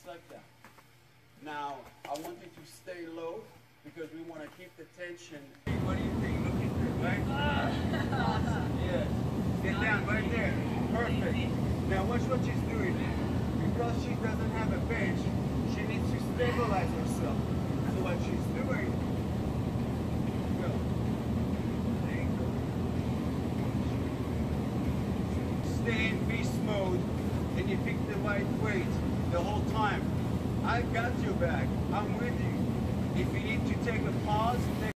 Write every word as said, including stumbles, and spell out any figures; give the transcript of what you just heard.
like that. Now, I want you to stay low because we want to keep the tension. What do you think? Looking good, right? Yes. Get down right there. Perfect. Now watch what she's doing. Because she doesn't have a bench, she needs to stabilize herself. So what she's doing, go. There you go. Stay in beast mode and you pick the right weight the whole time. I got your back. I'm with you. If you need to take a pause, take